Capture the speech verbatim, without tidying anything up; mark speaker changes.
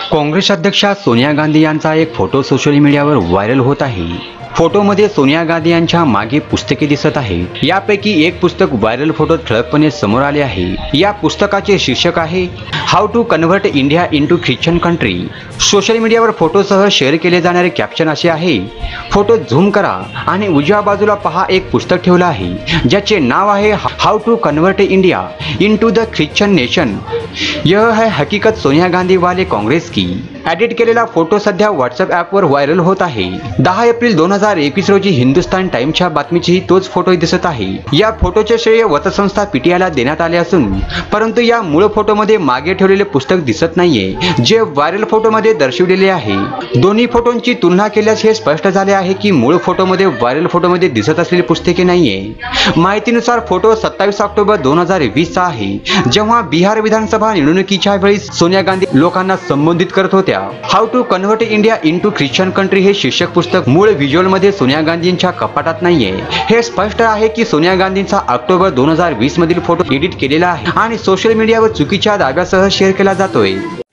Speaker 1: काँग्रेस अध्यक्षा सोनिया गांधी यांचा एक फोटो सोशल मीडियावर व्हायरल होत आहे। फोटोमध्ये सोनिया गांधी यांच्या मागे पुस्तके दिसत आहे। यापैकी एक पुस्तक व्हायरल फोटो ठळकपणे समोर आले आहे। या पुस्तकाचे शीर्षक आहे how to convert India into Christian country. Social मीडियावर फोटोसह शेअर केले जाणारे कॅप्शन असे आहे, फोटो झूम करा आणि उजव्या बाजूला पहा एक पुस्तक ठेवलं आहे ज्याचे नाव आहे how to convert India into the Christian nation. यह है हकीकत सोनिया गांधी वाले काँग्रेस की। एडिट केलेला फोटो सध्या व्हॉट्सअप ॲपवर व्हायरल होत आहे। दहा एप्रिल दोन हजार एकवीस रोजी हिंदुस्तान टाइम्सच्या बातमीचीही तोच फोटो दिसत आहे। या फोटोचे श्रेय वतसंस्था पीटीआयला देण्यात आले असून परंतु या मूळ फोटोमध्ये मागे ठेवलेले पुस्तक दिसत नाहीये जे व्हायरल फोटोमध्ये दर्शविलेले आहे। दोन्ही फोटोंची तुलना केल्यास हे स्पष्ट झाले आहे की मूळ फोटोमध्ये व्हायरल फोटोमध्ये दिसत असलेली पुस्तके नाहीये। माहितीनुसार फोटो सत्तावीस ऑक्टोबर दोन हजार वीस चा आहे जेव्हा बिहार विधानसभा निवडणुकीच्या वेळी सोनिया गांधी लोकांना संबोधित करत होत्या। How to convert India into Christian country हे शीर्षक पुस्तक मूळ व्हिज्युअलमध्ये सोनिया गांधींच्या कपाटात नाहीये। हे स्पष्ट आहे की सोनिया गांधींचा ऑक्टोबर दोन हजार वीस मधील फोटो एडिट केलेला आहे आणि सोशल मीडियावर चुकीच्या दाव्यासह शेअर केला जातोय।